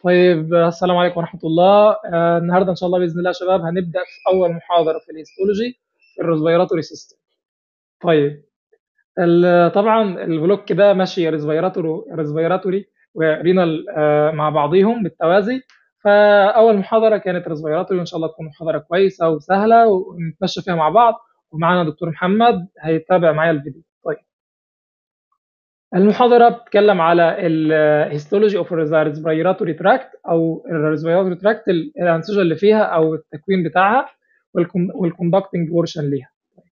طيب السلام عليكم ورحمة الله. النهارده إن شاء الله بإذن الله يا شباب هنبدأ في أول محاضرة في الهيستولوجي في الريسبيراتوري سيستم. طيب طبعا البلوك ده ماشي ريسبيراتوري ورينال مع بعضيهم بالتوازي. فأول محاضرة كانت ريسبيراتوري، وإن شاء الله تكون محاضرة كويسة وسهلة ونتمشى فيها مع بعض، ومعانا دكتور محمد هيتابع معايا الفيديو. طيب المحاضرة بتتكلم على الهيستولوجي اوف الريسبيراتوري تراكت او الريسبيراتوري تراكت، الانسجه اللي فيها او التكوين بتاعها والكوندكتنج بورشن ليها.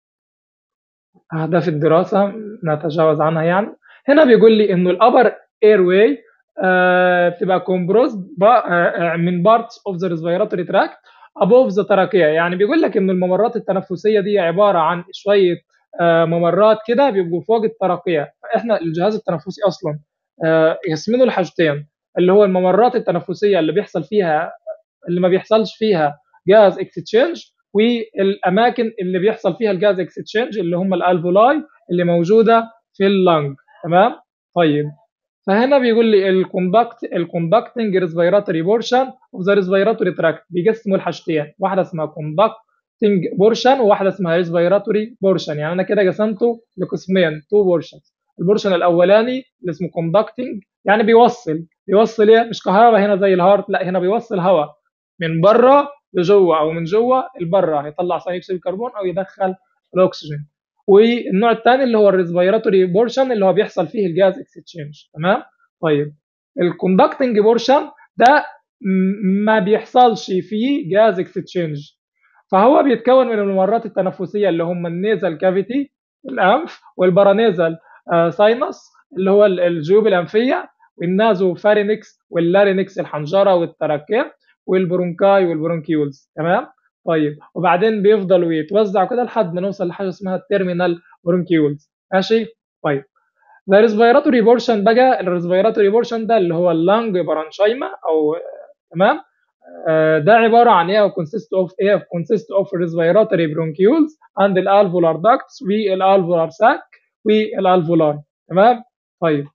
اهداف الدراسه نتجاوز عنها يعني. هنا بيقول لي انه الابر اير واي بتبقى كومبروزد من بارتس اوف ذا ريسبيراتوري تراكت ابوف ذا تراكيه. يعني بيقول لك ان الممرات التنفسيه دي عباره عن شويه ممرات كده بيبقوا فوق التراكيه. فاحنا الجهاز التنفسي اصلا يقسمونه لحاجتين، اللي هو الممرات التنفسيه اللي ما بيحصلش فيها جاز اكستشينج، والاماكن اللي بيحصل فيها الجاز اكستشينج اللي هم الالفولاي اللي موجوده في اللنج. تمام. طيب فهنا بيقول لي الكوندكتنج ريسبيراتوري بورشن اوف ذا ريسبيراتوري تراكت بيقسموا الحاجتين، واحده اسمها كوندكتنج بورشن وواحده اسمها ريسبيراتوري بورشن. يعني انا كده قسمته لقسمين، تو بورشنز. البورشن الاولاني اللي اسمه كوندكتنج يعني بيوصل ايه؟ مش كهرباء هنا زي الهارت، لا هنا بيوصل هواء من بره لجوه او من جوه لبره، هيطلع ثاني اكسيد الكربون او يدخل الاكسجين. والنوع الثاني اللي هو الريسبيراتوري بورشن اللي هو بيحصل فيه الجاز اكستشينج. تمام. طيب الكوندكتنج بورشن ده ما بيحصلش فيه جاز اكستشينج، فهو بيتكون من الممرات التنفسيه اللي هم النيزل كافيتي الانف، والبارانيزل ساينس اللي هو الجيوب الانفيه، والنازو فارينكس واللارينكس الحنجره والتراكيه، والبرونكاي والبرونكيولز. تمام. طيب وبعدين بيفضلوا يتوزعوا كده لحد ما نوصل لحاجه اسمها التيرمينال برونكيولز. ماشي. طيب الريسبيراتوري بورشن بقى، الريسبيراتوري بورشن ده اللي هو اللانج برانشايما او تمام. ده عباره عن ايه؟ كونسيست اوف ايه؟ كونسيست اوف ريسبيراتوري برونكيولز اند الالفولار داكتس والالفولار ساك والالفولار. تمام. طيب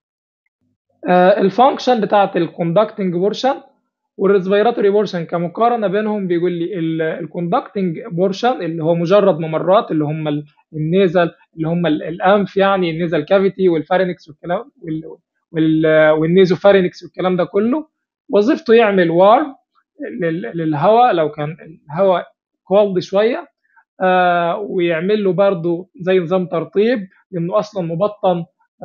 الفانكشن بتاعت الكوندكتنج بورشن والريسبيراتوري بورشن كمقارنه بينهم، بيقول لي الكوندكتنج بورشن اللي هو مجرد ممرات اللي هم النيزل اللي هم الانف، يعني النيزل كافيتي والفارينكس والكلام والنيزو فارينكس والكلام ده كله، وظيفته يعمل وارم للهواء لو كان الهواء كولد شويه، ويعمل له برضه زي نظام ترطيب لانه اصلا مبطن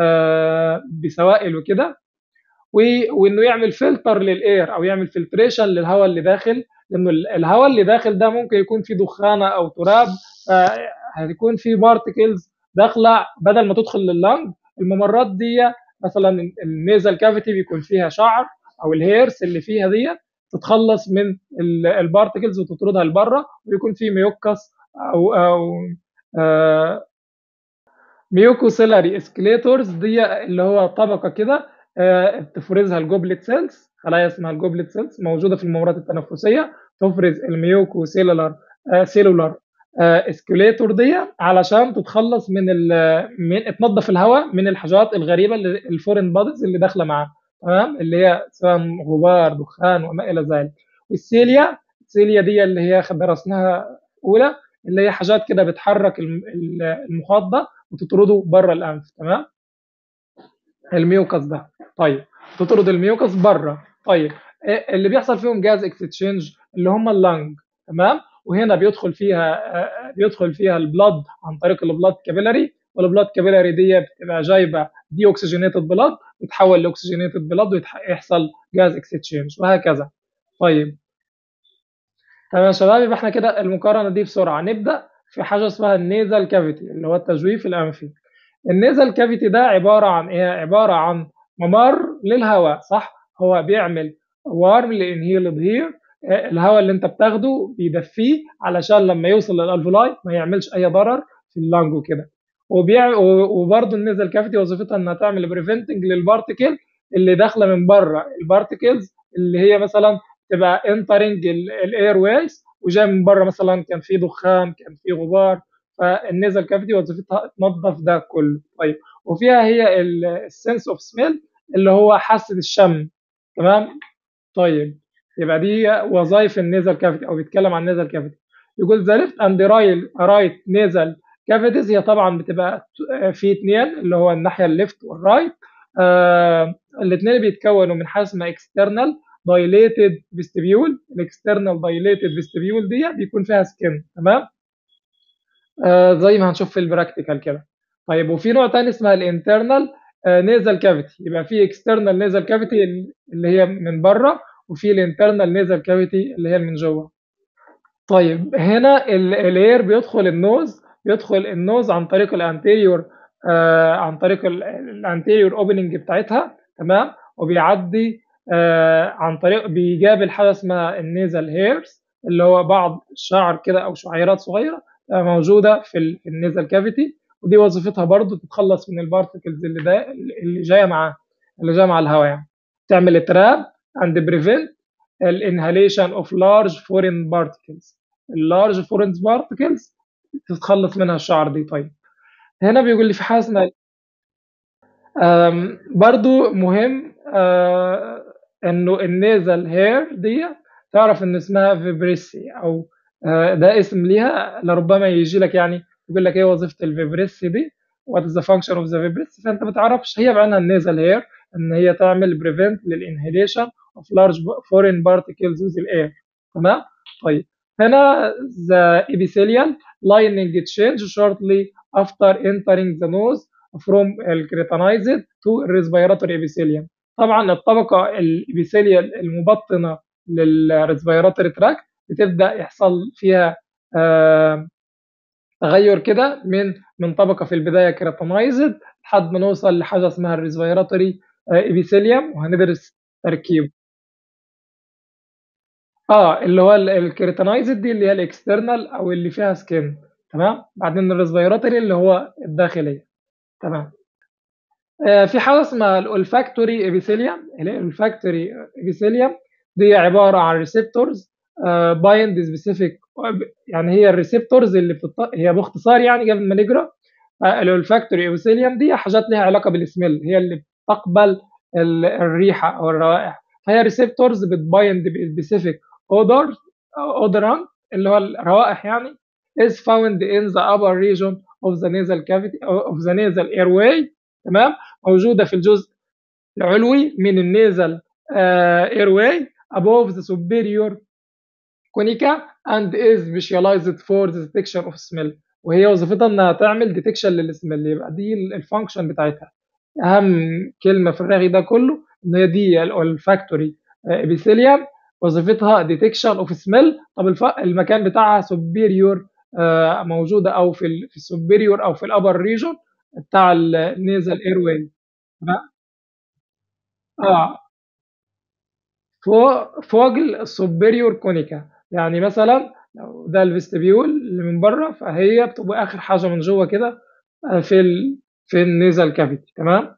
بسوائل وكده، وانه يعمل فلتر للاير او يعمل فلتريشن للهواء اللي داخل، لانه الهواء اللي داخل ده ممكن يكون فيه دخانه او تراب، هتكون فيه بارتكلز داخله بدل ما تدخل لللنج. الممرات دي مثلا النيزل كافيتي بيكون فيها شعر او الهيرس اللي فيها دي تتخلص من البارتكلز وتطردها لبره، ويكون فيه ميوكس او ميوكوسيلاري اسكليتورز دي اللي هو طبقه كده تفرزها الجوبلت سيلز، خلايا اسمها الجوبلت سيلز موجوده في الممرات التنفسيه، تفرز الميوكوسيلولار سيلولار اسكليتور دي علشان تتخلص من تنظف الهواء من الحاجات الغريبه اللي الفورين بوديز اللي داخله معاه. تمام. اللي هي سواء غبار دخان وما الى ذلك. السيليا دي اللي هي درسناها اولى، اللي هي حاجات كده بتحرك المخاط ده وتطرده بره الانف. تمام. الميوكس ده. طيب تطرد الميوكس بره. طيب اللي بيحصل فيهم جاز اكستشينج اللي هم اللنج. تمام. وهنا بيدخل فيها البلد عن طريق البلد كابيلاري، والبلد كابيلاري دي بتبقى جايبه دي اوكسجينيتد بلد وتتحول لاكسجينيتد بلد ويحصل جاز اكستشينج وهكذا. طيب تمام يا شباب، يبقى احنا كده المقارنه دي بسرعه. نبدا في حاجه اسمها النيزل كافيتي اللي هو التجويف الانفي. النيزل كافيتي ده عباره عن ايه؟ عباره عن ممر للهواء، صح؟ هو بيعمل وارم لانهيل ظهير، الهواء اللي انت بتاخده بيدفيه علشان لما يوصل للالفولاي ما يعملش اي ضرر في اللنج وكده. وبرضه النيزل كافيتي وظيفتها انها تعمل بريفنتنج للبارتكل اللي داخله من بره، البارتكلز اللي هي مثلا تبقى انترنج الاير ويز وجاي من بره، مثلا كان في دخان كان في غبار، فالنيزل كافيتي وظيفتها تنظف ده كله. طيب وفيها هي السنس اوف سميل اللي هو حاسه الشم. تمام. طيب يبقى دي وظائف النيزل كافيتي او بيتكلم عن النيزل كافيتي. يقول ذا ليفت اند رايت نيزل كافيتيز، هي طبعا بتبقى في اثنين اللي هو الناحيه الليفت والرايت. الاثنين بيتكونوا من حاجه اسمها اكسترنال دايليتد فيستبيول. الاكسترنال دايليتد فيستبيول دي بيكون فيها سكن، تمام. زي ما هنشوف في البراكتيكال كده. طيب وفي نوع تاني اسمها الانترنال نيزل كافيتي. يبقى في اكسترنال نيزل كافيتي اللي هي من بره، وفي الانترنال نيزل كافيتي اللي هي من جوه. طيب هنا الاير بيدخل النوز عن طريق الانتيريور، عن طريق الانتيريور اوبننج بتاعتها، تمام. وبيعدي عن طريق بيقابل حاجه اسمها النيزل هيرز، اللي هو بعض الشعر كده او شعيرات صغيره موجوده في النيزل كافيتي. ودي وظيفتها برضو تتخلص من البارتكلز اللي جايه مع الهواء يعني. تعمل تراب اند بريفنت الانهاليشن اوف لارج فورين بارتكلز. اللارج فورين بارتكلز تتخلص منها الشعر دي. طيب هنا بيقول لي في حاجه اسمها برضو مهم انه النيزل هير دي تعرف ان اسمها فيبريسي، او ده اسم ليها لربما يجي لك يعني يقول لك ايه وظيفه الفيبريسي دي، وات از ذا فانكشن اوف ذا فيبريسي، فانت ما تعرفش هي بعينها النيزل هير ان هي تعمل بريفنت للانهيليشن اوف لارج فورين بارتكلز وذ الاير، تمام. طيب هنا the epithelial lining change shortly after entering the nose from الكريتانايزد to الريسبيراتوري ابيثيليوم. طبعا الطبقه الابيثيليال المبطنه للريسبيراتوري تراكت بتبدا يحصل فيها تغير كده من طبقه في البدايه كريتانايزد لحد ما نوصل لحاجه اسمها الريسبيراتوري ابيثيليوم، وهندرس تركيبه. اللي هو الكريتانايزد دي اللي هي الاكسترنال او اللي فيها سكين، تمام. بعدين الريسبيراتوري اللي هو الداخليه، تمام. في حاجه اسمها الاولفاكتوري ابيثيليوم. الاولفاكتوري ابيثيليوم دي عباره عن ريسبتورز بايند سبيسيفيك، يعني هي الريسبتورز اللي هي باختصار يعني قبل ما نقرا الاولفاكتوري ابيثيليوم دي حاجات لها علاقه بالسميل، هي اللي بتقبل الريحه او الروائح. فهي ريسبتورز بتبايند بسبيسيفيك اودرانت اللي هو الروائح يعني is found in the upper region of the nasal cavity of the nasal airway، تمام. موجوده في الجزء العلوي من النيزل airway above the superior كونيكا and is specialized for the detection of smell. وهي وظيفتها انها تعمل ديتكشن للسميل. يبقى دي الفانكشن بتاعتها. اهم كلمه في الرغي ده كله ان هي دي الفاكتوري ابيثيليوم وظيفتها ديتكشن اوف سميل. طب المكان بتاعها سوبيريور، موجوده او في السوبيريور او في الابر ريجون بتاع النيزل ايروي. اه فوق السوبيريور كونيكا. يعني مثلا لو ده الفيستبيول اللي من بره، فهي بتبقى اخر حاجه من جوه كده في النيزل كافيتي، تمام.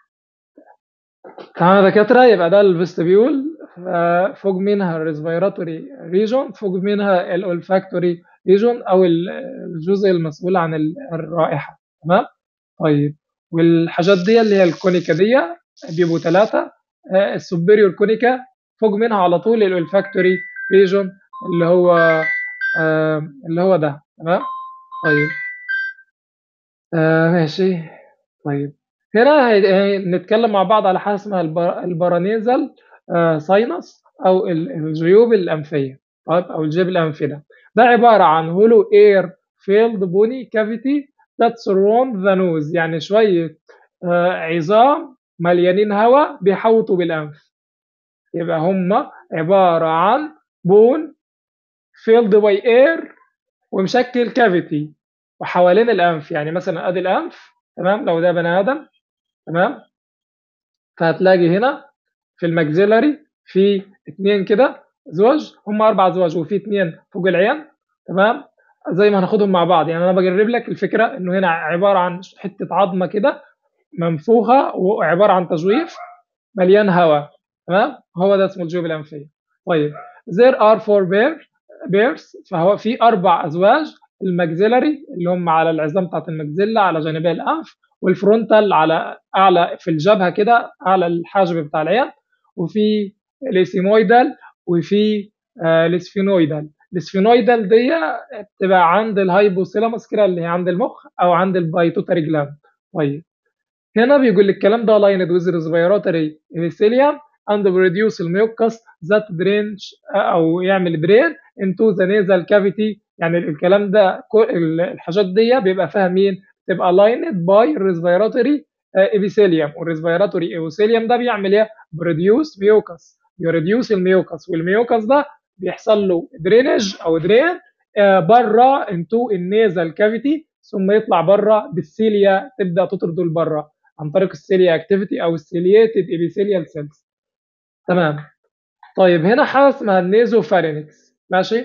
تمام يا دكاتره. يبقى ده الفيستبيول، فوق منها الريسبيراتوري ريجون، فوق منها الاولفاكتوري ريجون او الجزء المسؤول عن الرائحه، تمام. طيب والحاجات دي اللي هي الكونيكا دي بيبقوا ثلاثه. السوبيريور كونيكا فوق منها على طول الولفاكتوري ريجون اللي هو ده، تمام. طيب ماشي. طيب هنا نتكلم مع بعض على حاجه اسمها البارانيزال ساينس او الجيوب الانفيه. طيب او الجيب الانفي ده عباره عن هولو اير فيلد بوني كافيتي that surround the nose، يعني شويه عظام مليانين هواء بيحوطوا بالانف. يبقى هم عباره عن بون فيلد باي اير ومشكل كافيتي وحوالين الانف. يعني مثلا ادي الانف، تمام. لو ده بني ادم، تمام، فهتلاقي هنا في الماكسيلاري في اثنين كده زواج، هم اربع زواج، وفي اثنين فوق العين، تمام. زي ما هناخدهم مع بعض. يعني انا بجرب لك الفكره انه هنا عباره عن حته عظمه كده منفوخه وعباره عن تجويف مليان هواء، تمام. هو ده اسمه الجيوب الانفيه. طيب there are four pairs، فهو في اربع ازواج. الماكسيلاري اللي هم على العظام بتاعت الماكسيلا على جانبي الانف، والفرونتال على اعلى في الجبهه كده اعلى الحاجب بتاع العين، وفي الاسيمويدال وفي الاسفينويدال. الاسفينويدال دي بتبقى عند الهايبوثيلاموس كده اللي هي عند المخ او عند البيتوتري جلاند. طيب هنا بيقول لك الكلام ده lined with respiratory epithelium and produce الميوكس that drains او يعمل drain into the nasal cavity. يعني الكلام ده الحاجات دي بيبقى فيها مين؟ تبقى lined by respiratory epithelium، والrespiratory epithelium ده بيعمل ايه؟ produce mucus، يريديوس الميوكس، والميوكس ده بيحصل له درينج او درين بره into النيزل كافيتي، ثم يطلع بره بالسيليا تبدا تطرده لبره عن طريق السيليا اكتيفيتي او السيلياتد ابيثيليال سيلز. تمام. طيب هنا حاجه اسمها النيزو فارينكس. ماشي.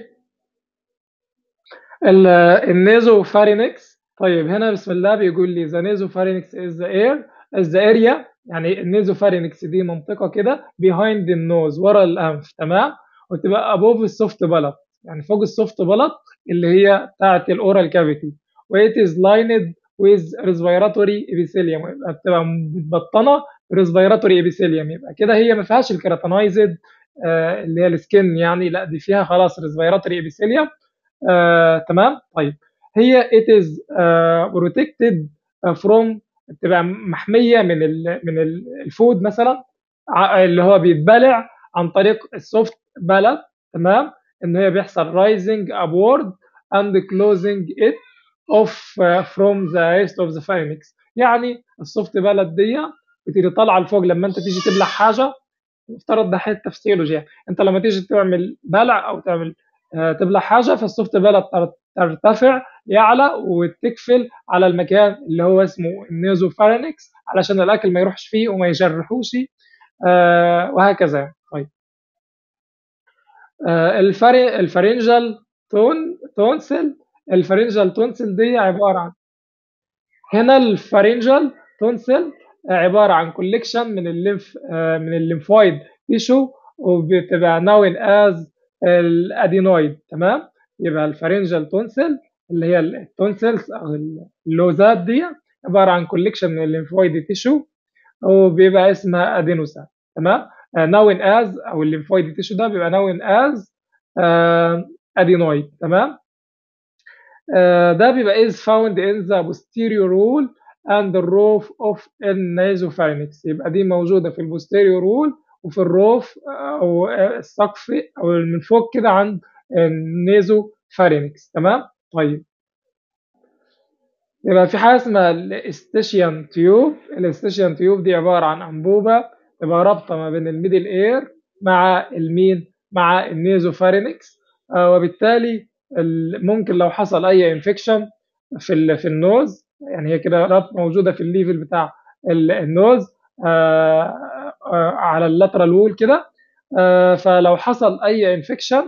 النيزو فارينكس. طيب هنا بسم الله بيقول لي ذا نيزو فارينكس از ذا اير از ذا اريا. يعني النيزو فارينكس دي منطقه كده بيهايند النوز، ورا الانف. تمام. وتبقى ابوف السوفت بلط، يعني فوق السوفت بلط اللي هي بتاعت الاورال كافيتي. ويت از لايند ويز ريسبيراتوري ابيثيليوم، يبقى بتبقى متبطنه ريسبيراتوري ابيثيليوم. يبقى كده هي ما فيهاش الكراتينايزد اللي هي السكن يعني، لا دي فيها خلاص ريسبيراتوري ابيثيليوم. تمام. طيب هي it is protected from، تبقى محميه من الفود مثلا اللي هو بيتبلع عن طريق السوفت بالات. تمام. ان هي بيحصل rising upward and closing it off from the rest of the pharynx. يعني السوفت بالات دي بتيجي طالعه لفوق لما انت تيجي تبلع حاجه. نفترض ده حته فسيولوجي يعني. انت لما تيجي تعمل بلع او تعمل تبلع حاجه، فالسوفت بالات ترتفع يعلى وتكفل على المكان اللي هو اسمه النيزو فارينكس علشان الاكل ما يروحش فيه وما يجرحوش وهكذا. طيب الفارنجال تونسل. الفارنجال تونسل دي عباره عن، هنا الفارنجال تونسل عباره عن كوليكشن من الليمف من الليمفويد تيشو، وبتبقى ناون از الادينويد. تمام. يبقى الفارنجال تونسل اللي هي التونسلز او اللوزات دي عباره عن كوليكشن من الليمفويد تيشو، وبيبقى اسمها ادينوسا. تمام. ناون از او الليمفويد تيشو ده بيبقى ناون از ادينويد. تمام. ده بيبقى is found in the posterior wall and the roof of النازوفارينكس. يبقى دي موجودة في البوستيريور وول وفي الروف أو السقف أو من فوق كده عند النازوفارينكس. تمام. طيب يبقى في حاجة اسمها الاستيشيان تيوب. الاستيشيان تيوب دي عبارة عن أنبوبة تبقى رابطة ما بين الميدل اير مع المين، مع النيزوفارينكس. وبالتالي ممكن لو حصل اي انفكشن في النوز، يعني هي كده موجوده في الليفل بتاع النوز على اللاترال وول كده. فلو حصل اي انفكشن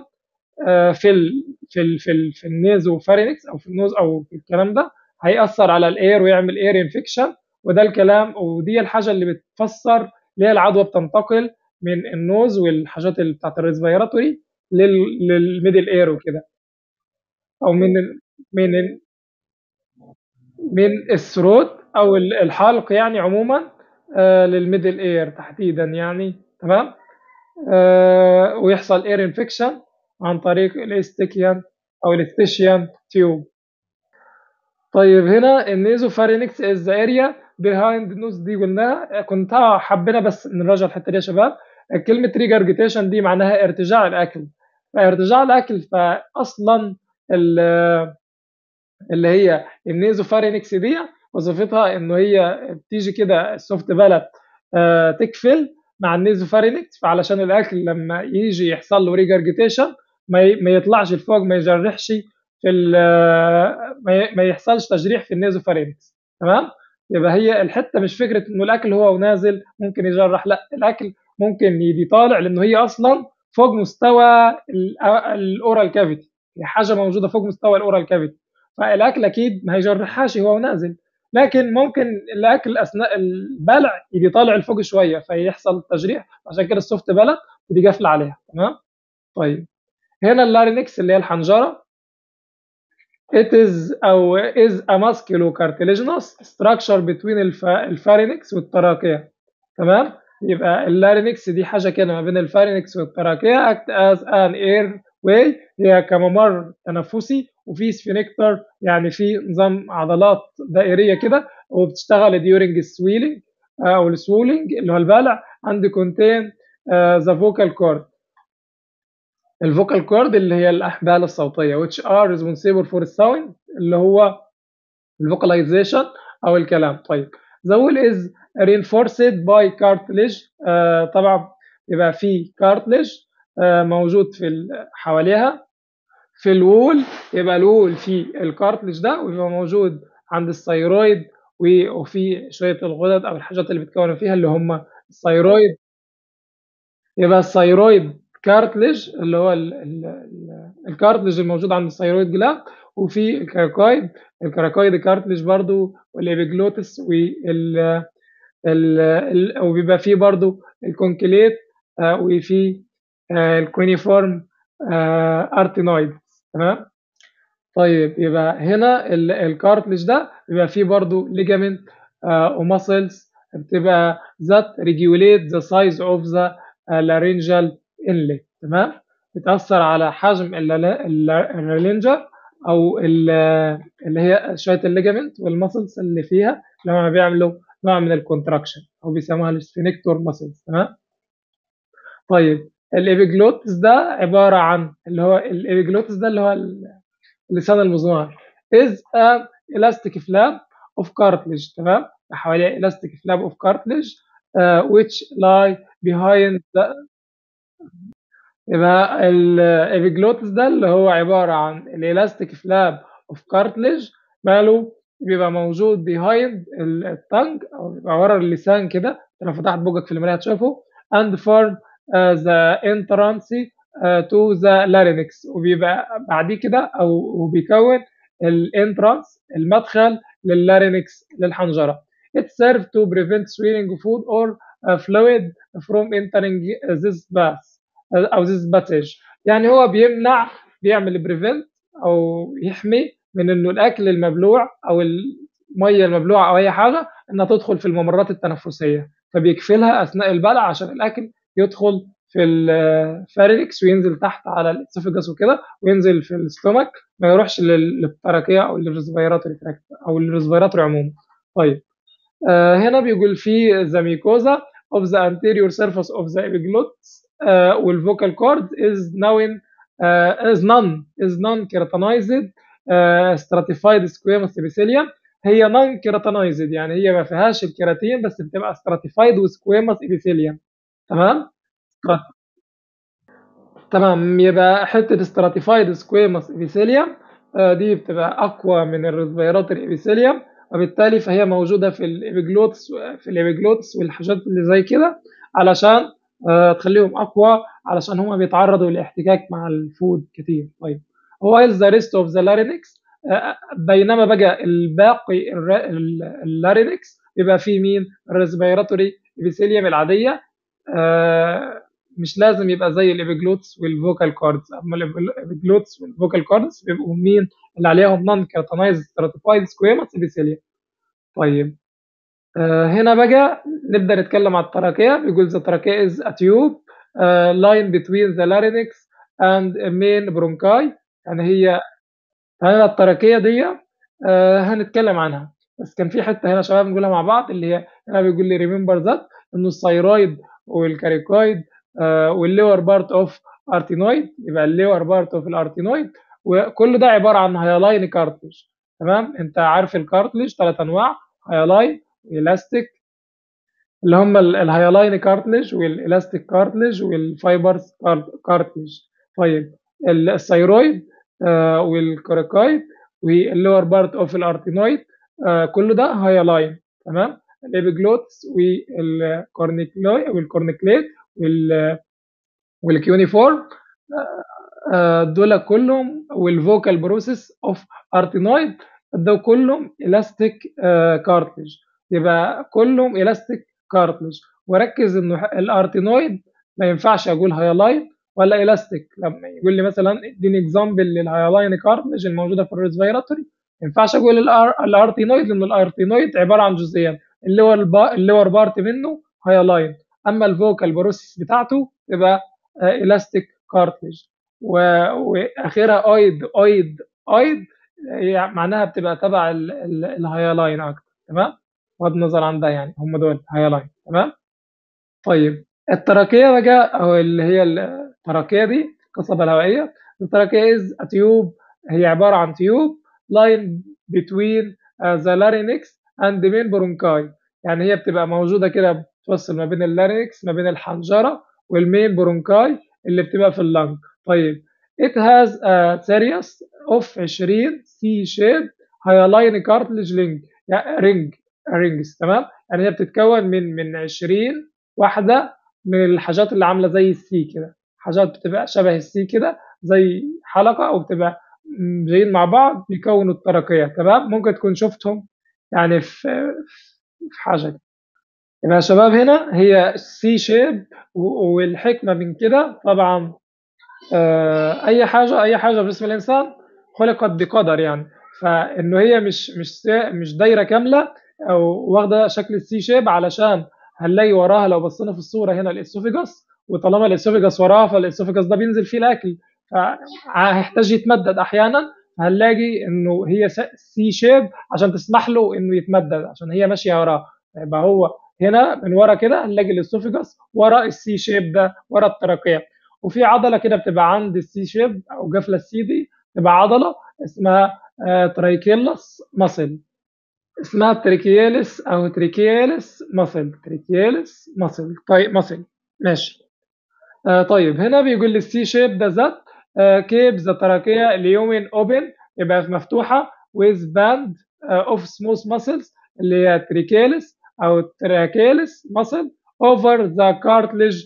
في النيزو فارينكس او في النوز او في الكلام ده، هيأثر على الاير ويعمل اير انفكشن. وده الكلام ودي الحاجه اللي بتفسر ليه العدوى بتنتقل من النوز والحاجات اللي بتاعت الريسبيراتوري للميدل اير وكده، او من من الثروت او الحلق يعني عموما للميدل اير تحديدا يعني. تمام. ويحصل اير انفكشن عن طريق الاستيكيان او الاستيشيان تيوب. طيب هنا النيزوفارينكس از اريا بيهايند نوز، دي قلناها كنت حبينا بس نراجع الحته دي يا شباب. كلمه ريجرجيتيشن دي معناها ارتجاع الاكل. فارتجاع الاكل فاصلا اللي هي النيزوفارينكس دي وظيفتها انه هي بتيجي كده السوفت بالات تكفل مع النيزوفارينكس، فعلشان الاكل لما يجي يحصل له ريجرجيتيشن ما يطلعش لفوق، ما يجرحش في ما يحصلش تجريح في النيزوفارينكس. تمام. يبقى هي الحته مش فكره انه الاكل هو نازل ممكن يجرح، لا الاكل ممكن يجي طالع لانه هي اصلا فوق مستوى الاورال كافيتي، هي حاجه موجوده فوق مستوى الاورال كافيتي، فالاكل اكيد ما هيجرحهاش هو نازل، لكن ممكن الاكل اثناء البلع يجي طالع لفوق شويه فيحصل تجريح، عشان كده السوفت بلد بيجي قافل عليها. تمام. طيب هنا اللارينكس اللي هي الحنجره. it is أو is a musculocartilaginous structure between الفارينكس والتراكية. تمام. يبقى اللارينكس دي حاجه كده ما بين الفارينكس والتراكيه، اكت از ان اير واي، هي كممر تنفسي، وفي سفينكتر يعني في نظام عضلات دائريه كده، وبتشتغل ديورنج السويلنج او السوولنج اللي هو البلع، عند كونتين ذا فوكال كورد. الفوكال كورد اللي هي الاحبال الصوتيه which are responsible for sound اللي هو الفوكاليزيشن او الكلام. طيب the wall is reinforced by cartilage، طبعا يبقى في cartilage موجود في حواليها في الوول، يبقى الوول في الكارتلج ده، ويبقى موجود عند الثيرويد وفي شويه الغدد او الحاجات اللي بتكون فيها اللي هم الثيرويد. يبقى الثيرويد كارتلج اللي هو الكارتلج الموجود عند الثيرويد جلاند، وفي الكراكويد كارتلج برضو، والابيجلوتس وبيبقى فيه برضو الكونكليت وفي الكونيفورم ارتينويد. تمام. طيب يبقى هنا الكارتلج ده بيبقى فيه برضو ليجامنت وماسلز بتبقى ذات ريجوليت ذا سايز اوف ذا لارنجال انلت. تمام. بتأثر على حجم اللارنجر او اللي هي شويه الليجامنت والماسلز اللي فيها لما بيعملوا نوع من الكونتراكشن او بيسموها السفينكتور ماسلز. تمام. طيب الابيجلوتس ده عباره عن اللي هو الابيجلوتس ده اللي هو اللسان المزمار is a elastic flap of cartilage. تمام. حواليه elastic flap of cartilage which lie behind the. يبقى الابيجلوتس ده اللي هو عبارة عن الالاستيك فلاب اوف كارتليج، ماله بيبقى موجود behind التانج او بيبقى ورا اللسان كده، لو فتحت بوجك في المرايه هتشوفه and form the entrance to the larynx، وبيبقى بعديه كده او بيكون الانترانس المدخل لللارينكس للحنجره. It serves to prevent swelling food or fluid from entering this path او this passage. يعني هو بيعمل بريفنت او يحمي من انه الاكل المبلوع او الميه المبلوعه او اي حاجه انها تدخل في الممرات التنفسيه، فبيكفلها اثناء البلع عشان الاكل يدخل في الفارنكس وينزل تحت على الاسوفيجاس وكده وينزل في الاستومك، ما يروحش للتراكيه او للريسبيراتوري تراكت او للريسبيراتوري عموما. طيب هنا بيقول في the mucosa of the anterior surface of the epiglottis والvocal cord is non keratinized stratified squamous epithelium. هي non keratinized يعني هي ما فيهاش الكيراتين بس بتبقى stratified وسكويموس epithelium. تمام. تمام. يبقى حته stratified squamous epithelium دي بتبقى اقوى من الريسبيراتوري ابيثيليوم، وبالتالي فهي موجوده في الابيجلوتس والحاجات اللي زي كده علشان تخليهم اقوى علشان هم بيتعرضوا لاحتكاك مع الفود كتير. طيب while the rest of the larynx بينما بقى الباقي اللارينكس بيبقى فيه مين؟ الريسبيراتوري ابيثيليوم العاديه مش لازم يبقى زي الابيجلوتس والفوكال كوردز. اما الابيجلوتس والفوكال كوردز بيبقوا مين اللي عليهم نون كيراتينايزد ستراتيفايد سكويموس ابيثيليوم. طيب هنا بقى نبدا نتكلم على التراكيه. بيقول the trachea is a tube line between the larynx and main bronchi. يعني هي هنا التراكيه دي هنتكلم عنها، بس كان في حته هنا شباب نقولها مع بعض اللي هي هنا بيقول لي ريمبر ذات انه الثيرويد والكاريكويد واللور بارت اوف ارتينويد، يبقى اللور بارت اوف الارتينويد وكل ده عباره عن هيالاين كارتلج. تمام. انت عارف الكارتلج ثلاث انواع، هيالاين والاستيك، اللي هم الهيالاين كارتلج والالاستيك كارتلج والفايبرز كارتلج. طيب الثيرويد والكاريكويد واللور بارت اوف الارتينويد كل ده هيالاين. تمام. الابيجلوتس والكورنيكليت والكيونيفورم دول كلهم والفوكال بروسيس اوف ارتينويد دول كلهم الاستيك كارتلج، يبقى كلهم الاستيك كارتلج. وركز انه الارتينويد ما ينفعش اقول هيالاين ولا الاستيك. لما يقول لي مثلا اديني اكزامبل للهيالاين كارتلج الموجوده في الريسبيراتوري، ما ينفعش اقول الارتينويد لان الارتينويد عباره عن جزئين، اللور بارت منه هيالاين، اما الفوكال بروسيس بتاعته تبقى الاستيك كارتليج، واخرها ايد هي معناها بتبقى تبع الهيالاين اكتر. تمام، بغض النظر عن ده يعني هم دول هيالاين. تمام. طيب التراكية بقى او اللي هي التراكية دي القصبة الهوائية. التراكية از تيوب، هي عبارة عن تيوب لاين بتوين ذا لارينكس اند مين برونكاي. يعني هي بتبقى موجودة كده بتوصل ما بين اللارينكس ما بين الحنجرة والمين برونكاي اللي بتبقى في اللنج. طيب it has a series of 20 C shaped hyaline cartilage rings. تمام، يعني هي بتتكون من 20 واحدة من الحاجات اللي عاملة زي السي كده، حاجات بتبقى شبه السي كده زي حلقة، أو بتبقى جايين مع بعض بيكونوا التركية. تمام، ممكن تكون شفتهم يعني في حاجة كده. يبقى يا شباب هنا هي سي شيب، والحكمة من كده طبعا أي حاجة في جسم الإنسان خلقت بقدر يعني. فإنه هي مش دايرة كاملة أو واخدة شكل السي شيب، علشان هنلاقي وراها لو بصينا في الصورة هنا الإسوفيجاس، وطالما الإسوفيجاس وراها فالإسوفيجاس ده بينزل فيه الأكل، فهيحتاج يتمدد أحيانا. هنلاقي إنه هي سي شيب عشان تسمح له إنه يتمدد عشان هي ماشية وراه. يبقى هو هنا من ورا كده هنلاقي الإسوفيجاس ورا السي شيب ده ورا الترقية. وفي عضله كده بتبقى عند السي شيب او قفله السي دي، تبقى عضله اسمها ترايكيلس ماسل، اسمها تريكياليس او تريكياليس ماسل، تريكياليس ماسل. طيب ماسل ماشي. طيب هنا بيقول لي السي شيب ده ذات كيب ذا تراكية اليومين اوبن، يبقى مفتوحه with band of smooth muscles اللي هي تريكياليس او تراكياليس ماسل over the cartilage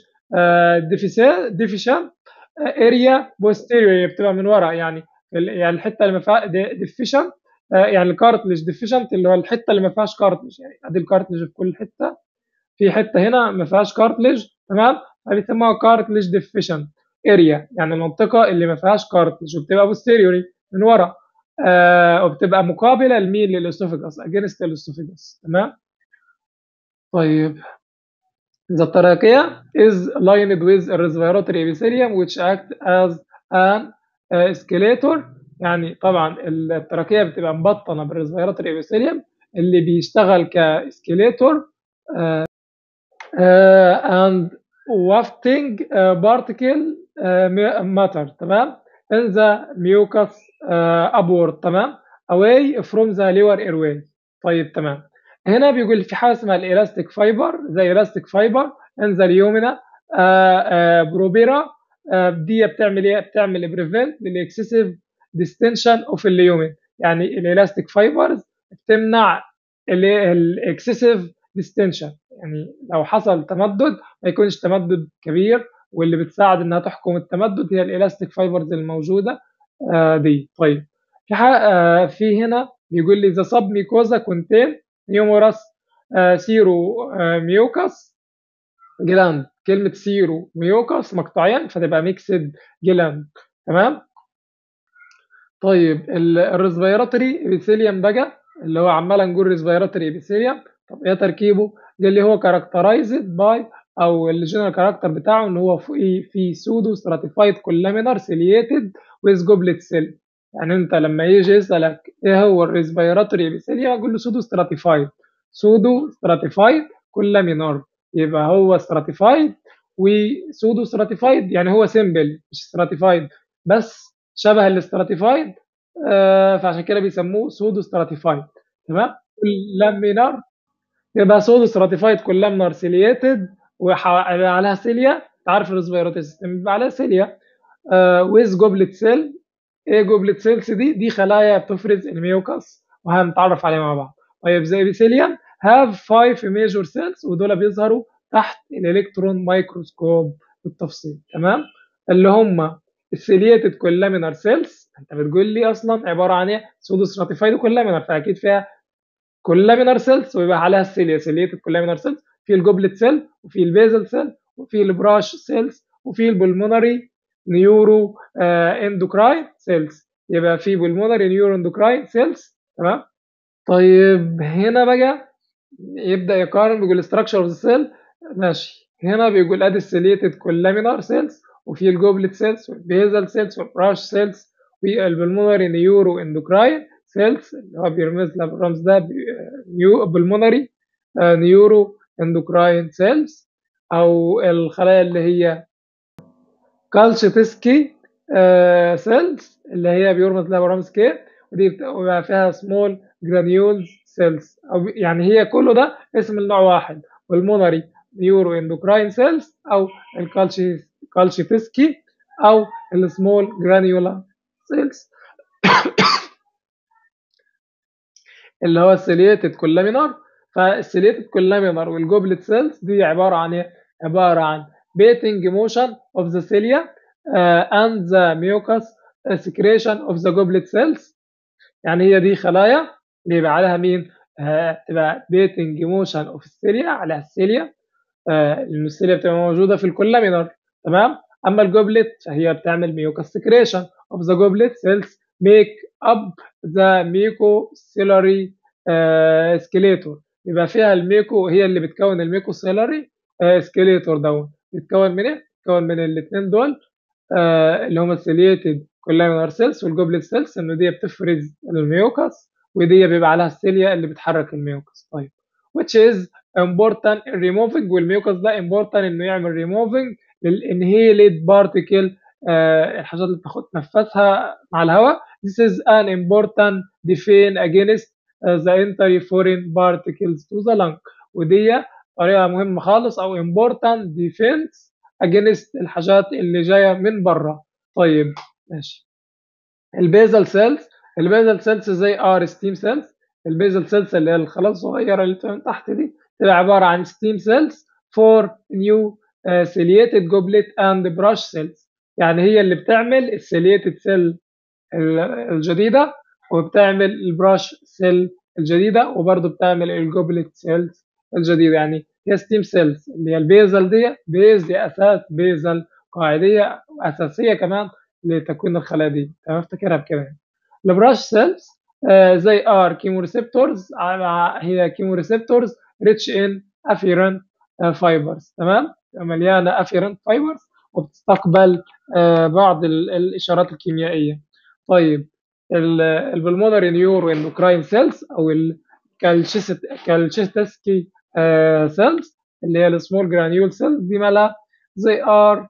deficient اريا بوستيريور، بتبقى من ورا يعني. يعني الحته اللي ما فيها ديفيشنت، يعني الكارتلج ديفيشنت اللي هو الحته اللي ما فيهاش كارتلج، يعني ادي الكارتلج في كل حته، في حته هنا ما فيهاش كارتلج. تمام، فبيسموها كارتلج ديفيشنت اريا، يعني المنطقه اللي ما فيهاش كارتلج، وبتبقى بوستيريوري من ورا، وبتبقى مقابله لمين؟ للاسوفيجاس، اجينست الاسوفيجاس. تمام. طيب the trachea is lined with a respiratory epithelium which act as an escalator. يعني طبعا التراكية بتبقى مبطنة بالريسبيراتوري ابيثيليوم اللي بيشتغل كاسكيليتور and wafting particle matter. تمام، in the mucus upward. تمام، away from the lower airway. طيب تمام، هنا بيقول في حاجه اسمها الالاستيك فايبر، زي الاستيك فايبر ان ذا اليومينا بروبيرا. دي بتعمل ايه؟ بتعمل بريفنت للاكسسيف ديستنشن اوف اليومين. يعني الالاستيك فايبرز بتمنع الاكسسيف ديستنشن، يعني لو حصل تمدد ما يكونش تمدد كبير، واللي بتساعد انها تحكم التمدد هي الالاستيك فايبرز الموجوده دي. طيب في هنا بيقول لي ذا سب ميكوزا كونتين نيومورس سيرو ميوكس جلاند. كلمة سيرو ميوكس مقطعين فتبقى ميكسد جلاند. تمام. طيب الريسبيراتوري ابيثيليوم بقى اللي هو عمال نقول ريسبيراتوري ابيثيليوم، طب ايه تركيبه؟ قال لي هو كاركترايزد باي، او الجنرال كاركتر بتاعه ان هو في سودو ستراتيفايد كولامينار سيلييتد ويز جوبلت سيل. يعني انت لما يجي يسالك ايه هو الريسبيراتوري ابيثيليوم اقول له سودو ستراتيفايد كولامينار. يبقى هو ستراتيفايد وسودو ستراتيفايد، يعني هو سيمبل مش ستراتيفايد بس شبه الاستراتيفايد، فعشان كده بيسموه سودو ستراتيفايد. تمام. لامينار يبقى سودو ستراتيفايد كولامنار سيلييتد وعليها سيليا. انت عارف الريسبيراتوري سيستم بيبقى عليها سيليا ويز جوبلت سيل. ايه جوبلت سيلز دي خلايا بتفرز الميوكس وهنتعرف عليها مع بعض. طيب زي ابيثيليوم هاف 5 ميجور سيلز، ودول بيظهروا تحت الالكترون مايكروسكوب بالتفصيل. تمام، اللي هم السيليتد كولامينار سيلز. انت بتقول لي اصلا عباره عن ايه؟ سودو ستراتيفايد كولامينار، فاكيد فيها كولامينار سيلز ويبقى عليها السيليا سيليتد كولامينار سيلز. في الجوبلت سيل وفي البيزل سيل وفي البراش سيلز وفي البلمونري نيورو اندوكراين سيلز. يبقى في بلمونري نيورو اندوكراين سيلز. تمام. طيب هنا بقى يبدا يقارن بيقول structure of the cell. ماشي، هنا بيقول ادي السيليتد كولامينار سيلز، وفي الجوبلت سيلز والبيزل سيلز والبراش سيلز والبلمونري نيورو اندوكراين سيلز اللي هو بيرمز لها بالرمز ده بلمونري نيورو اندوكراين سيلز، او الخلايا اللي هي كالشيتسكي سيلز اللي هي بيرمز لها بالرمز كي، ودي بتبقى فيها سمول جرانيولز سيلز، او يعني هي كله ده اسم النوع واحد، والمونري نيورو اندوكراين سيلز او الكالشيتسكي او السمول جرانيولا سيلز اللي هو السيليتد كولامينار. فالسيليتد كولامينار والجوبلت سيلز دي عباره عن ايه؟ عباره عن بيتنج موشن اوف ذا سيليا and the mucus secretion of the goblet cells. يعني هي دي خلايا اللي يبقى عليها مين؟ تبقى بيتنج موشن اوف السيليا، عليها السيليا لان السيليا بتبقى موجوده في الكولامينر، تمام. اما الجوبلت فهي بتعمل ميوكس سكريشن اوف ذا جوبلت سيلز ميك اب ذا ميكوسيلاري سكيليتور. يبقى فيها الميكو، هي اللي بتكون الميكوسيلاري سكيليتور دوت. بتتكون من ايه؟ بتتكون من الاثنين دول اللي هم السيليتد كولامينار سيلز والجوبلت سيلز، انه دي بتفرز الميوكس ودي بيبقى عليها السيليا اللي بتحرك الميوكس. طيب which is important in removing، والميوكس ده important انه يعمل removing للانهيلد بارتيكل الحاجات اللي تنفسها مع الهواء. this is an important defense against the entry foreign particles to the lung، ودي طريقه مهمه خالص او important defense against الحاجات اللي جايه من بره. طيب ماشي. البيزل سيلز، البيزل سيلز زي ستيم سيلز. البيزل سيلز اللي هي الخلايا الصغيره اللي من تحت دي تبقى عباره عن ستيم سيلز فور نيو سيليتد جوبلت اند براش سيلز. يعني هي اللي بتعمل السيليتد سيل الجديده، وبتعمل البراش سيل الجديده، وبرضه بتعمل الجوبلت سيلز الجديده. يعني هي ستيم سيلز اللي هي البيزل دي، دي اساس بيزل قاعديه اساسيه كمان لتكوين الخلايا دي، تمام. افتكرها بكده. البراش سيلز زي كيموريسبتورز، هي كيموريسبتورز ريتش ان افيرنت فايبرز، تمام، مليانه افيرنت فايبرز وبتستقبل بعض الاشارات الكيميائيه. طيب البلمونري نيورو اندوكراين سيلز او الكالشيستسكي سيلز اللي هي السمول جرانيول سيلز دي مالها زي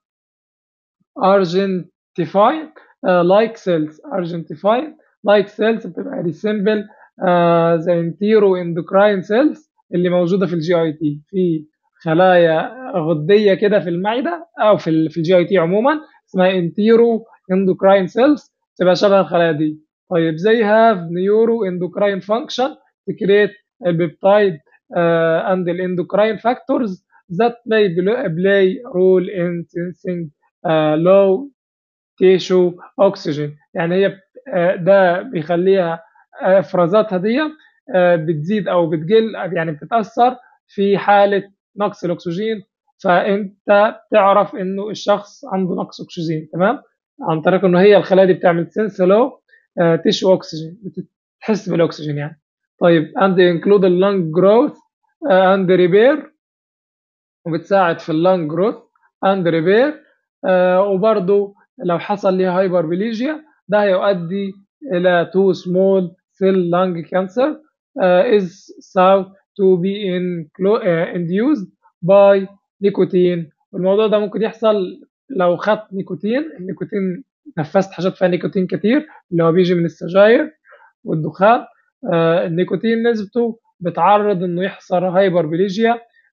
ارجنتيفاين لايك سيلز. ارجنتيفاين لايك سيلز بتبقى ريسمبل زي انتيرو اندوكراين سيلز اللي موجوده في الجي اي تي، في خلايا غديه كده في المعده او في الجي اي تي عموما اسمها انتيرو اندوكراين سيلز، تبقى شبه الخلايا دي. طيب زي هاف نيورو اندوكراين فانكشن تكريت البيبتايد and the endocrine factors that may play role in sensing low tissue oxygen. يعني هي ده بيخليها افرازاتها دي بتزيد او بتقل، يعني بتتاثر في حاله نقص الاكسجين، فانت تعرف انه الشخص عنده نقص اكسجين، تمام، عن طريق انه هي الخلايا دي بتعمل سنس لو تيشو اوكسجين، بتحس بالاكسجين يعني. طيب and include اللنج جروث and repair، وبتساعد في اللنج جروث and repair. وبرضه لو حصل لي هايبربليجيا ده هيؤدي الى تو سمول سيل لانج كانسر is thought to be induced by nicotine. والموضوع ده ممكن يحصل لو خدت نيكوتين. النيكوتين نفست حاجات فيها نيكوتين كتير اللي هو بيجي من السجاير والدخان. النيكوتين نسبته بتعرض انه يحصل هايبربليجيا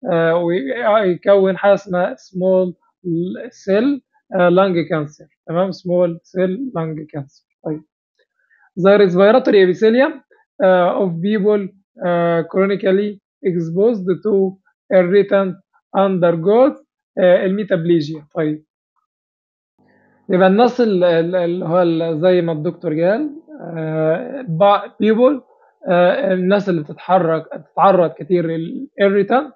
ويكون حاجه اسمها سمول سيل لانج كانسر، تمام، سمول سيل لانج كانسر. طيب the respiratory epithelium of people chronically exposed to irritant undergoes الميتابليجيا. طيب يبقى الناس اللي هو زي ما الدكتور قال people الناس اللي تتعرض كتير للإيريتانت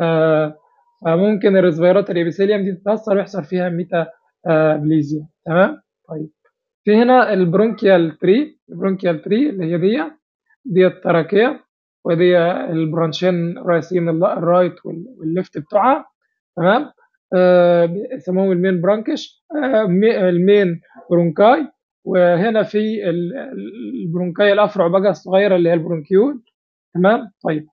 فممكن الريسبيراتوري ابيثيليوم دي تتاثر ويحصل فيها ميتابليزيا، تمام. طيب في هنا البرونكيال تري، البرونكيال تري اللي هي دي التراكية، ودي البرانشين الرئيسيين الرايت والليفت بتوعها. تمام. بيسموهم المين برانكش، المين برونكاي. وهنا في البرونكاي الافرع بقى الصغيره اللي هي البرونكيول. تمام.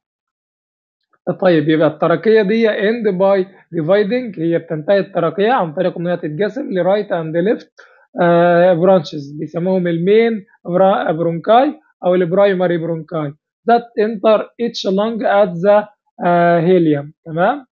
طيب يبقى التركيه دي اند باي ديفايدنج، هي بتنتهي التركيه عن طريق ان هي تتقسم لرايت اند ليفت برانشز، بيسموهم المين برونكاي او البرايمري برونكاي that enter each lung at the helium. تمام.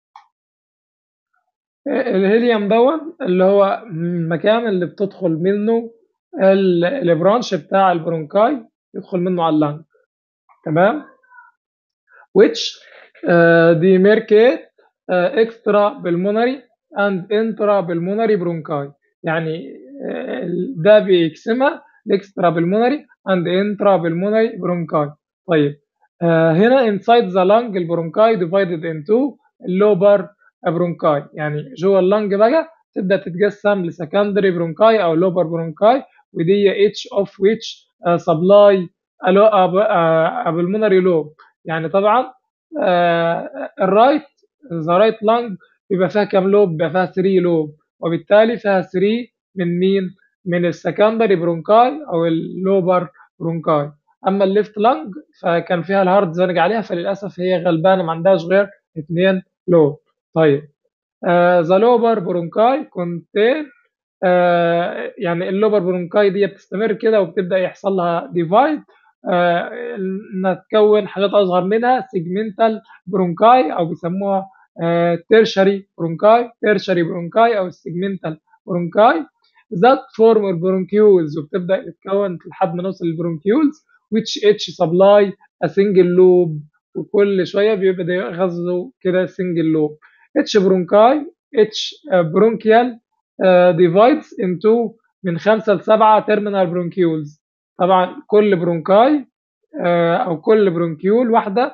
الهيليوم دون اللي هو المكان اللي بتدخل منه البرانش بتاع البرونكاي، يدخل منه على اللنج. تمام. which demarcate extra pulmonary and intra pulmonary bronchi، يعني ده بيقسمها الاكسترا pulmonary and intra pulmonary bronchi. طيب هنا inside the lung البرونكاي divided into lobar bronchi، يعني جوه اللنج بقى تبدا تتقسم لسكندري برونكاي او لوبر برونكاي، ودي each of which supply a pulmonary lobe. يعني طبعا الرايت ذا رايت لانج بيبقى فيها كام لوب؟ بيبقى فيها 3 لوب، وبالتالي فيها 3 من مين؟ من السكندري برونكاي او اللوبر برونكاي. اما الليفت لانج فكان فيها الهارد زنق عليها، فللاسف هي غلبانه ما عندهاش غير 2 لوب. طيب ذا لوبر برونكاي كونتين، يعني اللوبر برونكاي دي بتستمر كده وبتبدا يحصل لها ديفايد، انها تكون حاجات اصغر منها سيجمنتال برونكاي او بيسموها تيرشري برونكاي، تيرشري برونكاي او السيجمنتال برونكاي ذات فورم البرونكيولز، وبتبدا تتكون لحد ما نوصل للبرونكيولز which each supply a single loop، وكل شويه بيبدا يغذوا كده سنجل لوب. اتش برونكاي اتش برونكيال divides into من 5 ل 7 terminal bronchioles. طبعا كل برونكاي او كل برونكيول واحده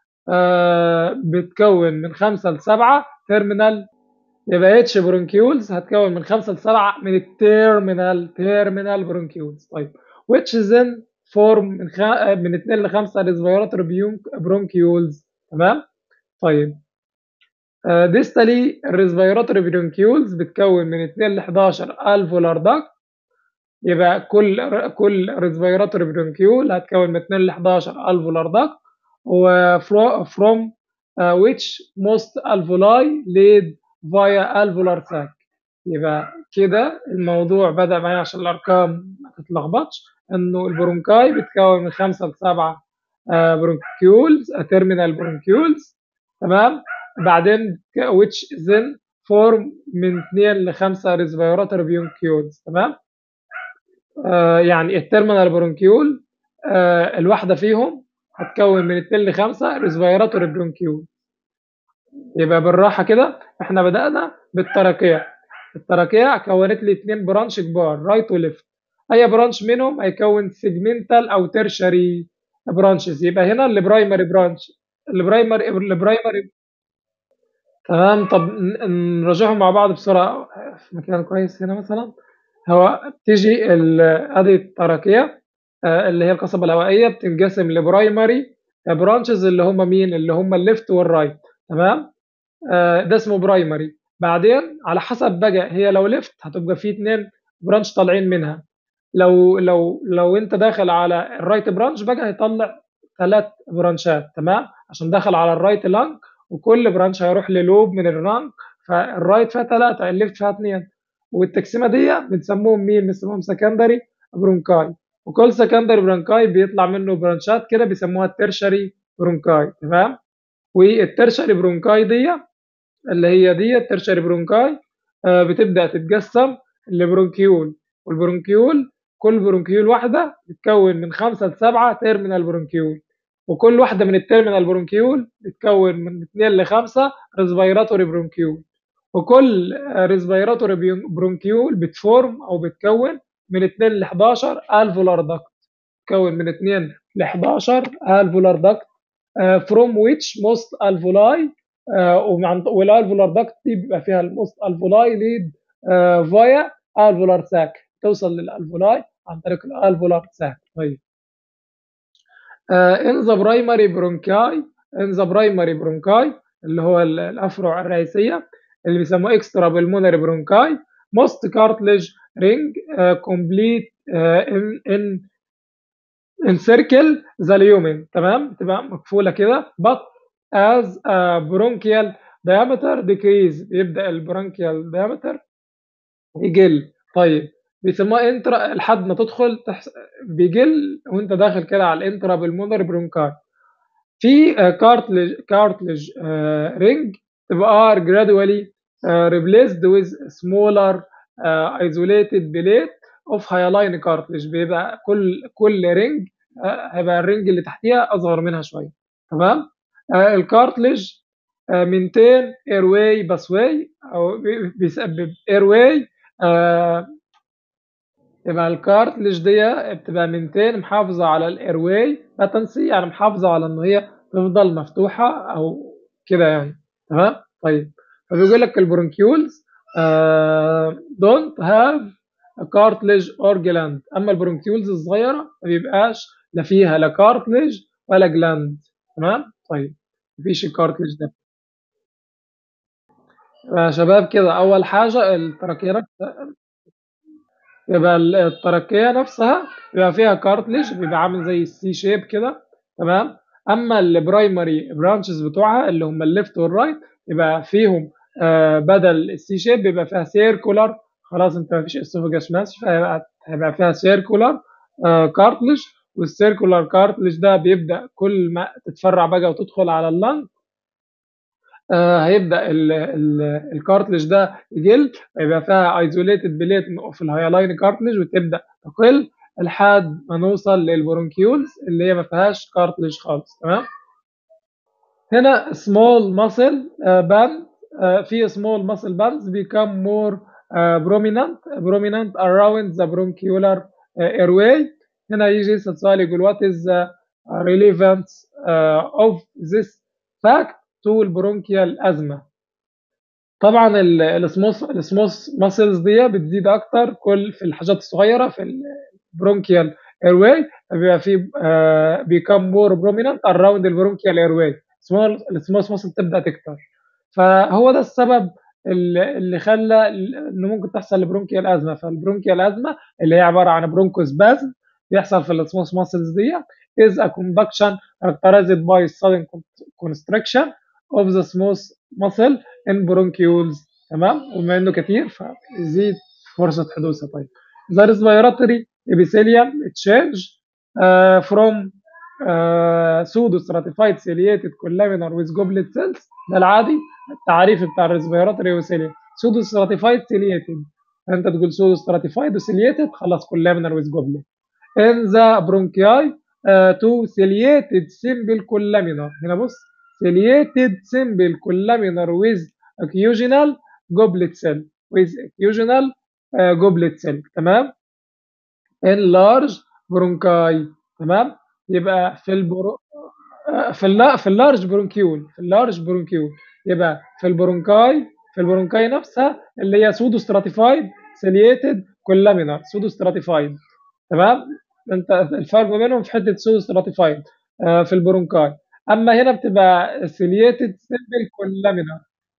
بتكون من 5 ل 7 تيرمينال، يبقى اتش برونكيولز هتكون من 5 ل 7 من التيرمينال برونكيولز. طيب which then form من 2 ل 5 ريسبيراتوري برونكيولز. تمام. طيب ديستالي الريسبيراتوري برونكيولز بتكون من 2 ل 11 الفولار داكت، يبقى كل ريسبيراتوري برونكيول هتكون من 2 ل 11 الفولار داكت، وفروم which most alveoli lead via alveolar sac. يبقى كده الموضوع بدأ معايا عشان الأرقام ما تتلخبطش، إنه البرونكاي بتكون من 5 ل 7 برونكيولز تيرمينال برونكيولز. تمام. بعدين which then form من 2 ل 5 ريسبيراتوري برونكيولز. تمام. يعني التيرمينال برونكيول الواحده فيهم هتكون من 2 ل 5 ريسبيراتوري برونكيول. يبقى بالراحه كده احنا بدأنا بالتراكية. التراكية كونت لي 2 برانش كبار رايت وليفت، اي برانش منهم هيكون سيجمنتال او تيرشري برانشز. يبقى هنا البرايمري برانش، البرايمري. تمام. طب نراجعهم مع بعض بسرعه في مكان كويس. هنا مثلا هو بتيجي ادي التراكية اللي هي القصبة الهوائية بتنقسم لبرايمري برانشز اللي هم مين؟ اللي هم الليفت والرايت. تمام. ده اسمه برايمري. بعدين على حسب بقى، هي لو ليفت هتبقى في 2 برانش طالعين منها، لو انت داخل على الرايت برانش بقى هيطلع 3 برانشات. تمام. عشان داخل على الرايت لانج، وكل برانش هيروح للوب من الرانج، فالرايت فيها 3، الليفت فيها 2. والتقسيمه دي بنسموهم مين؟ بنسموهم سكندري برونكاي، وكل سكندري برونكاي بيطلع منه برانشات كده بيسموها الترشري برونكاي. تمام. والترشري برونكاي دي اللي هي دي الترشري برونكاي بتبدا تتقسم لبرونكيول، والبرونكيول كل برونكيول واحده بتتكون من 5 ل 7 تيرمينال برونكيول، وكل واحده من التيرمينال برونكيول بتتكون من 2 ل 5 ريسبيراتوري برونكيول، وكل ريسبيراتوري برونكيول بتفورم او بتكون من 2 ل 11 الفولار داكت، تكون من 2 ل 11 الفولار داكت from which most alveoli والالفولار داكت دي بيبقى فيها الموست الفولاي ليد فايا الفولار ساك، توصل للالفولاي عن طريق الالفولار ساك. طيب ان ذا برايمري برونكاي، ان ذا برايمري برونكاي اللي هو الافرع الرئيسيه اللي بيسموه اكسترا بالمونري برونكاي. موست كارتليج رينج كومبليت ان سيركل ذا اليومن، تمام، بتبقى مقفوله كده. but as a bronchial diameter decrease، بيبدا البرونكيال diameter يقل. طيب بيسموها انترا لحد ما تدخل بيقل وانت داخل كده على الانترا بالمونري برونكاي. في كارتلج رينج تبقى gradually replaced with smaller isolated plate of hyaline cartilage. بيبقى كل رينج هيبقى الرينج اللي تحتيها اصغر منها شويه، تمام. الكارتلج maintain airway pathway او بيسبب airway. يبقى الكارتلج دي بتبقى منتين محافظة على الايرواي باتنسي، يعني محافظة على ان هي تفضل مفتوحة او كده يعني، تمام. طيب فبيقول لك البرونكيولز don't have a cartilage or gland. اما البرونكيولز الصغيرة ما بيبقاش لا فيها لا كارتلج ولا جلاند، تمام. طيب مفيش الكارتلج ده يا شباب كده. اول حاجة التراكية، يبقى التركية نفسها بيبقى فيها كارتليج بيبقى عامل زي السي شيب كده، تمام. اما البرايمري برانشز بتوعها اللي هم الليفت والرايت يبقى فيهم بدل السي شيب بيبقى فيها سيركولار. خلاص انت مفيش اسوفجاس ماشي، فهيبقى فيها سيركولار كارتليج. والسيركولار كارتليج ده بيبدا كل ما تتفرع بقى وتدخل على اللنج هيبدا الكارتلج ده يقل، يبقى فيها ايزوليتد بليت في الهايلاين كارتلج وتبدا تقل لحد ما نوصل للبرونكيولز اللي هي ما فيهاش كارتلج خالص، تمام. هنا سمول ماسل باند، في سمول ماسل باندز become more prominent around the bronchiolar airway. هنا يجي يسأل سؤال يقول what is the relevance of this fact to البرونكيال ازمه. طبعا السموث ماسلز دي بتزيد اكتر كل في الحاجات الصغيره في البرونكيال ايرواي، بيبقى في بيكم مور بروميننت اراوند البرونكيال ايرواي. السموث ماسل تبدا تكتر، فهو ده السبب اللي خلى انه ممكن تحصل البرونكيال ازمه. فالبرونكيال ازمه اللي هي عباره عن برونكوسبازم بيحصل في السموث ماسلز دي is a conduction characterized by sudden constriction of the smooth muscle in bronchioles، تمام. وبما انه كتير فيزيد فرصه حدوثها. طيب the respiratory epithelium change from pseudo stratified ciliated columnar with goblet cells. ده العادي التعريف بتاع الريسبيراتوري epithelium pseudo stratified ciliated. انت تقول pseudo stratified وciliated خلاص columnar with goblet. in the bronchi to ciliated simple columnar. هنا بص ciliated simple columnar with occasional goblet cell goblet cell، تمام. in large bronchi، تمام. يبقى في اللارج برونكيول، يبقى في البرونكاي نفسها اللي هي سودو ستراتيفايد سيلييتد كولامينار سودو ستراتيفايد، تمام. انت الفرق ما بينهم في حته سودو ستراتيفايد في البرونكاي. اما هنا بتبقى سيلييتد سيمبل كولامينار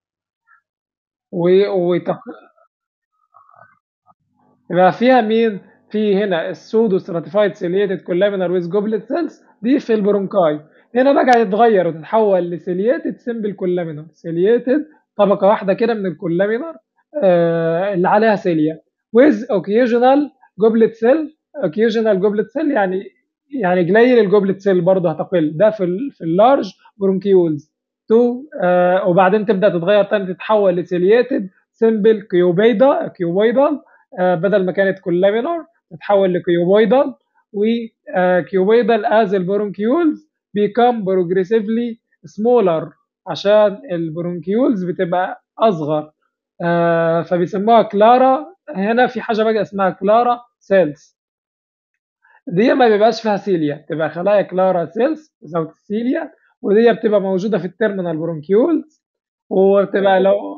يبقى فيها مين؟ في هنا السودو ستراتيفايد سيلييتد كولامينار ويز جوبلت سيلز دي في البرونكاي. هنا بقى هتتغير وتتحول لسيلييتد سيمبل كولامينار. سيلييتد طبقه واحده كده من الكولامينار اللي عليها سيليا ويز اوكيجنال جوبلت سيل. اوكيجنال جوبلت سيل يعني قليل الجوبلت سيل برضه هتقل. ده في اللارج برونكيولز تو وبعدين تبدا تتغير تاني تتحول لسيلييتد سيمبل كيوبيدال بدل ما كانت كولامينار تتحول لكيوبويدال. وكيوبويدال از البرونكيولز بيكم بروجريسيفلي سمولر عشان البرونكيولز بتبقى اصغر فبيسموها كلارا. هنا في حاجه بقى اسمها كلارا سيلز، دي ما بيبقاش فيها سيليا، تبقى خلايا كلارا سيلز ذات السيليا، ودي بتبقى موجوده في التيرمينال برونكيولز. وبتبقى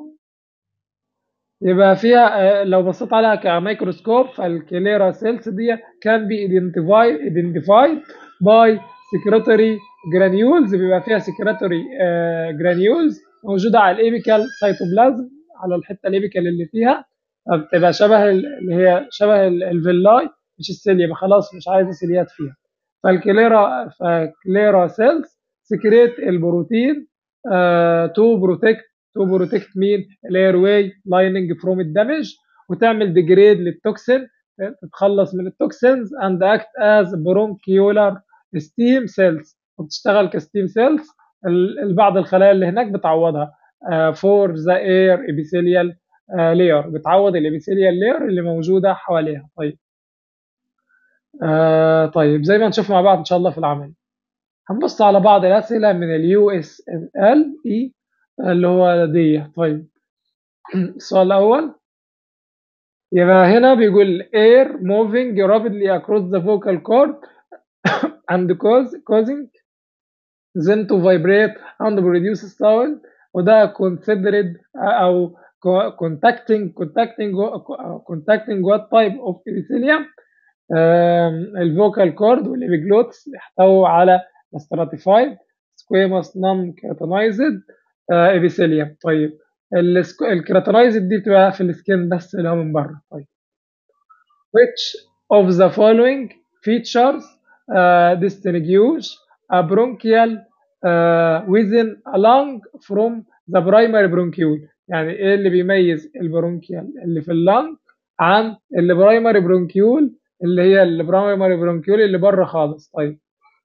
يبقى فيها لو بصيت عليها كميكروسكوب فالكليرا سيلز دي كان بي ايدنتيفايد باي سكريتوري جرانيولز. بيبقى فيها سكريتوري جرانيولز موجوده على الابيكال سيتوبلازم على الحته الابيكال اللي فيها، بتبقى شبه اللي هي شبه الفيلاي، مش السيليا، خلاص مش عايزه سيليات فيها. فالكليرا سيلز سكريت البروتين تو بروتكت مين الاير واي لايننج فروم الدمج، وتعمل ديجريد للتوكسين، تتخلص من التوكسينز اند اكت از برونكيولار ستيم سيلز، وبتشتغل كستيم سيلز. بعض الخلايا اللي هناك بتعوضها فور ذا اير ابيثيليال لاير، بتعوض الابيثيليال لاير اللي موجوده حواليها. طيب طيب زي ما نشوف مع بعض ان شاء الله في العمل، هنبص على بعض الاسئله من اليو اس ال اي اللي هو دي. طيب السؤال الاول، يبقى هنا بيقول air moving rapidly across the vocal cord and causing them to vibrate and produce sound، وده considered او contacting what type of epithelium؟ الفوكال كورد والابيجلوتس بيحتووا على stratified squamous non-keratinized epithelium. طيب الكيراتينايزد دي بتبقى في السكين بس اللي هو من بره. طيب which of the following features distinguish a bronchial within a lung from the primary bronchiole؟ يعني ايه اللي بيميز البرونكيال اللي في اللنج عن البرايمري برونكيول اللي هي البرايمري برونكيول اللي بره خالص؟ طيب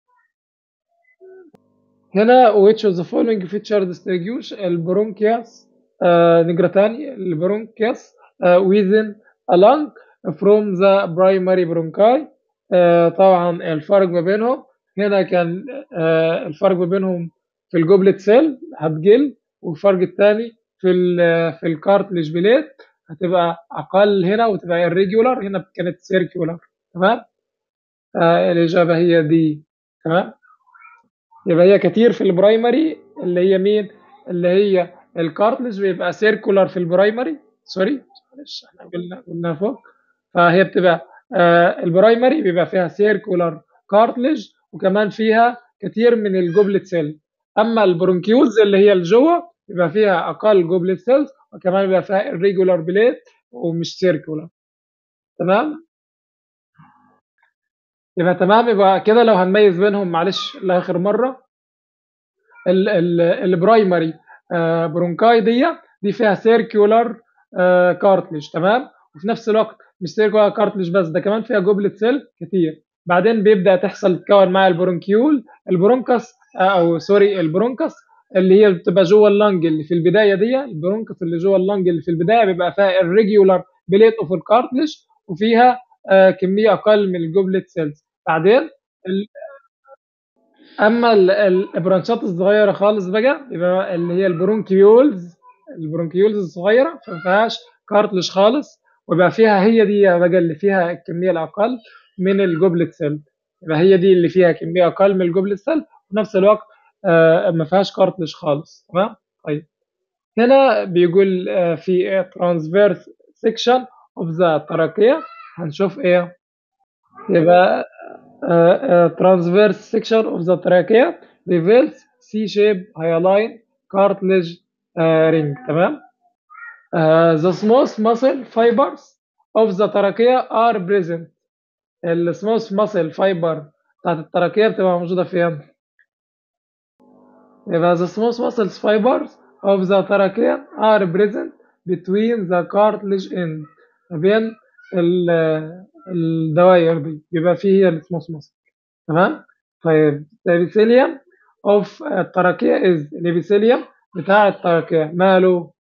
هنا which of the following feature distinguish البرونكياس نقرا تاني البرونكياس within a lung from the primary bronchi. طبعا الفرق ما بينهم هنا كان الفرق ما بينهم في الجوبلت سيل هتقل، والفرق الثاني في الكارتليج بليت هتبقى اقل هنا وتبقى irregular، هنا كانت circular. تمام، الاجابه هي دي. تمام، يبقى هي كتير في البرايمري اللي هي مين؟ اللي هي الكارتلج بيبقى سيركولار في البرايمري، سوري معلش احنا قلنا فوق، فهي بتبقى البرايمري بيبقى فيها سيركولار كارتلج وكمان فيها كتير من الجوبلت سيل، اما البرونكيولز اللي هي الجوه بيبقى فيها اقل جوبلت سيلز وكمان بيبقى فيها irregular بليت ومش سيركولار. تمام، يبقى تمام. يبقى كده لو هنميز بينهم معلش لاخر مره، البرايمري برونكاي دي فيها سيركيولار كارتلج، تمام، وفي نفس الوقت مش سيركيولار كارتلج بس، ده كمان فيها جوبلت سيل كتير. بعدين بيبدا تتكون مع البرونكيول البرونكس او سوري البرونكس اللي هي بتبقى جوه اللنج اللي في البدايه دي، البرونكس اللي جوه اللنج اللي في البدايه بيبقى فيها الريجولار بليت اوف الكارتلج وفيها كميه اقل من الجوبلت سيلز. بعدين اما البرانشات الصغيره خالص بقى يبقى اللي هي البرونكيولز الصغيره فما فيهاش كارتلج خالص، ويبقى فيها هي دي بقى اللي فيها الكميه الاقل من الجوبلت سيل، يبقى هي دي اللي فيها كميه اقل من الجوبلت سيل وفي نفس الوقت ما فيهاش كارتلج خالص. تمام، طيب هنا بيقول في ترانسفيرس سيكشن اوف ذا تراكية، هنشوف ايه؟ يبقى transverse section of the trachea reveals C-shape hyaline cartilage ring. تمام، the smooth muscle fibers of the trachea are present. السموث muscle fiber بتاعت التراكية بتبقى موجودة فين؟ يبقى the smooth muscle fibers of the trachea are present between the cartilage end، ما بين الدوائر دي بيبقى فيه هي السموث muscle. تمام، طيب الابيثيليوم اوف التراكية از الابيثيليوم بتاع التراكية ماله؟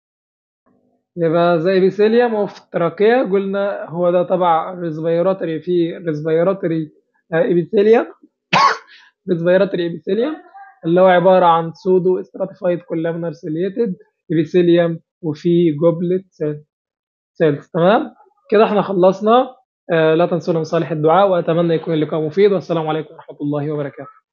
يبقى زي ابيثيليوم اوف التراكية قلنا هو ده تبع ريسبيراتوري، في ريسبيراتوري ابيثيليوم ريسبيراتوري ابيثيليوم اللي هو عبارة عن سودو استراتيفايد كولامنر سيليتد ابيثيليوم وفي جوبلت سيلز. تمام، كده احنا خلصنا. لا تنسونا من صالح الدعاء، واتمنى يكون اللقاء مفيد، والسلام عليكم ورحمة الله وبركاته.